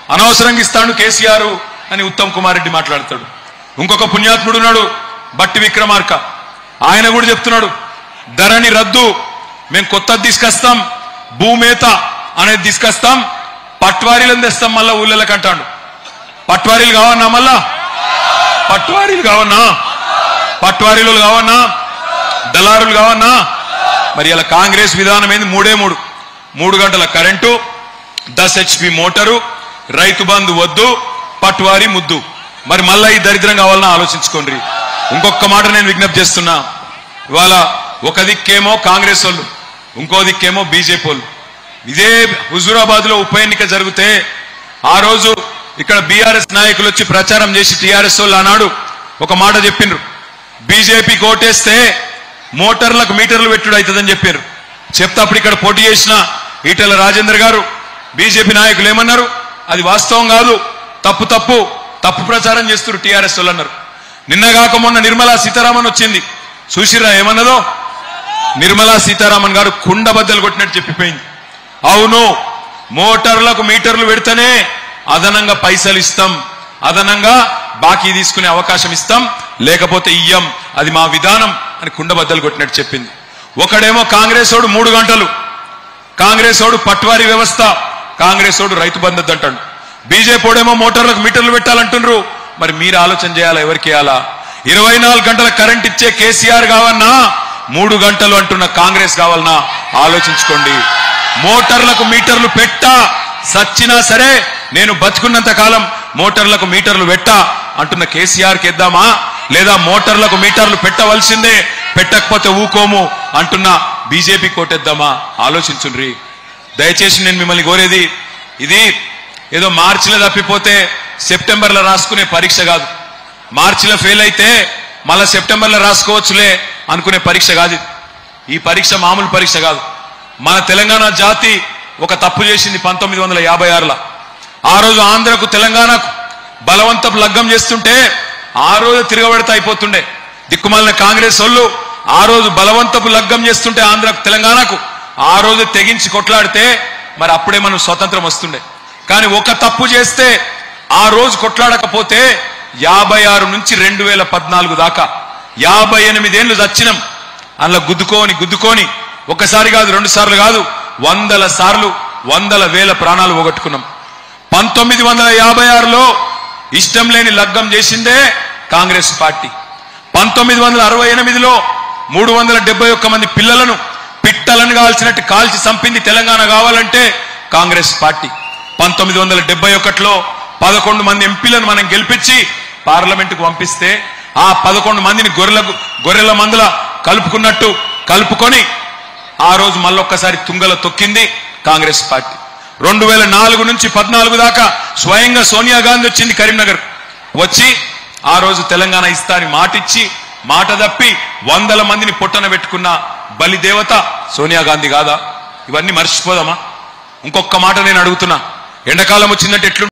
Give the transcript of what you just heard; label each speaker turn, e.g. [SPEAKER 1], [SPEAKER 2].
[SPEAKER 1] అనవసరంగా ఇస్తాడు కేసీఆర్ అని ఉత్తమ్ కుమార్ రెడ్డి మాట్లాడతాడు. ఇంకొక పుణ్యాత్ముడు ఉన్నాడు బట్టి విక్రమార్క, ఆయన కూడా చెప్తున్నాడు ధరణి రద్దు, మేము కొత్తది తీసుకొస్తాం, భూమేత అనేది తీసుకొస్తాం, పట్వారీలను తెస్తాం మళ్ళా ఊళ్ళకి అంటాడు. పట్వారీలు కావన్నా, మళ్ళా పట్వారీలు కావన్నా, పట్వారీలు కావన్నా, దళారులు కావన్నా. మరి ఇలా కాంగ్రెస్ విధానం ఏంది? 3 గంటల current, 10 HP motor, Rythu Bandhu వద్దు, పట్వారీ ముద్దు. మరి మళ్ళా ఈ దరిద్రం కావాలన్నా ఆలోచించుకోండి. ఇంకొక మాట నేను విజ్ఞప్తి చేస్తున్నా, ఇవాళ ఒక దిక్కేమో కాంగ్రెస్ వాళ్ళు, ఇంకో దిక్కేమో బీజేపీ వాళ్ళు. ఇదే హుజూరాబాద్ లో ఉప ఎన్నిక జరిగితే ఆ రోజు ఇక్కడ బీఆర్ఎస్ నాయకులు వచ్చి ప్రచారం చేసి టీఆర్ఎస్ వాళ్ళు ఆనాడు ఒక మాట చెప్పిండ్రు, బీజేపీకి ఓటేస్తే మోటార్లకు మీటర్లు పెట్టుడు అవుతుందని చెప్పారు. చెప్తే అప్పుడు ఇక్కడ పోటీ చేసిన ఈటెల రాజేందర్ గారు బీజేపీ నాయకులు ఏమన్నారు, అది వాస్తవం కాదు, తప్పు ప్రచారం చేస్తున్నారు టీఆర్ఎస్ వాళ్ళు అన్నారు. నిన్నగాక మొన్న నిర్మలా సీతారామన్ వచ్చింది, చూసిరా ఏమన్నదో? నిర్మలా సీతారామన్ గారు కుండ బద్దలు కొట్టినట్టు చెప్పిపోయింది. అవును, మోటార్లకు మీటర్లు పెడితేనే అదనంగా పైసలు ఇస్తాం, అదనంగా బాకీ తీసుకునే అవకాశం ఇస్తాం, లేకపోతే ఇయ్యం, అది మా విధానం అని కుండ బద్దలు కొట్టినట్టు చెప్పింది. ఒకడేమో కాంగ్రెస్ వాడు 3 గంటలు, కాంగ్రెస్ వాడు పట్వారీ వ్యవస్థ, కాంగ్రెస్ వాడు రైతు బంధు అంటాడు. బీజేపీ వాడేమో మోటార్లకు మీటర్లు పెట్టాలంటున్నారు. మరి మీరు ఆలోచన చేయాలా, ఎవరికి ఇవ్వాలా? 24 గంటల కరెంట్ ఇచ్చే కేసీఆర్ కావన్నా, 3 గంటలు అంటున్న కాంగ్రెస్ కావాలన్నా ఆలోచించుకోండి. మోటార్లకు మీటర్లు పెట్టా సచ్చినా సరే నేను బతుకున్నంత కాలం మోటార్లకు మీటర్లు పెట్టా అంటున్న కేసీఆర్కి ఇద్దామా, లేదా మోటార్లకు మీటర్లు పెట్టవలసిందే, పెట్టకపోతే ఊకోము అంటున్న బీజేపీ కోటేద్దామా? ఆలోచించుండ్రి. దయచేసి నేను మిమ్మల్ని కోరేది, ఇది ఏదో మార్చిలో తప్పిపోతే సెప్టెంబర్లో రాసుకునే పరీక్ష కాదు. మార్చిలో ఫెయిల్ అయితే మళ్ళా సెప్టెంబర్లో రాసుకోవచ్చులే అనుకునే పరీక్ష కాదు. ఈ పరీక్ష మామూలు పరీక్ష కాదు. మన తెలంగాణ జాతి ఒక తప్పు చేసింది 1956లో. ఆ రోజు ఆంధ్రకు తెలంగాణకు బలవంతపు లగ్గం చేస్తుంటే ఆ రోజు తిరగబెడతా అయిపోతుండే. దిక్కుమాలిన కాంగ్రెస్ వాళ్ళు ఆ రోజు బలవంతపు లగ్గం చేస్తుంటే ఆంధ్రకు తెలంగాణకు ఆ రోజు తెగించి కొట్లాడితే మరి అప్పుడే మనం స్వతంత్రం వస్తుండే. కానీ ఒక తప్పు చేస్తే ఆ రోజు కొట్లాడకపోతే 56 నుంచి 2014 దాకా 58 ఏళ్లు చచ్చినాం. అందులో గుద్దుకొని ఒకసారి కాదు, 2 సార్లు కాదు, 100 సార్లు 100,000 ప్రాణాలు పోగొట్టుకున్నాం. 1956లో ఇష్టం లేని లగ్గం చేసిందే కాంగ్రెస్ పార్టీ. 1968లో 371 మంది పిల్లలను పిట్టలను కాల్చినట్టు కాల్చి చంపింది తెలంగాణ కావాలంటే కాంగ్రెస్ పార్టీ. 1971లో 11 మంది ఎంపీలను మనం గెలిపించి పార్లమెంటుకు పంపిస్తే ఆ 11 మందిని గొర్రెల మందుల కలుపుకొని ఆ రోజు మళ్ళొక్కసారి తుంగలో తొక్కింది కాంగ్రెస్ పార్టీ. 2004 నుంచి 14 దాకా స్వయంగా సోనియా గాంధీ వచ్చింది కరీంనగర్, వచ్చి ఆ రోజు తెలంగాణ ఇస్తాని మాటిచ్చి మాట తప్పి 100 మందిని పొట్టన పెట్టుకున్న బలిదేవత సోనియా గాంధీ కాదా? ఇవన్నీ మర్చిపోదామా? ఇంకొక మాట నేను అడుగుతున్నా, ఎండాకాలం వచ్చిందంటే ఎట్లు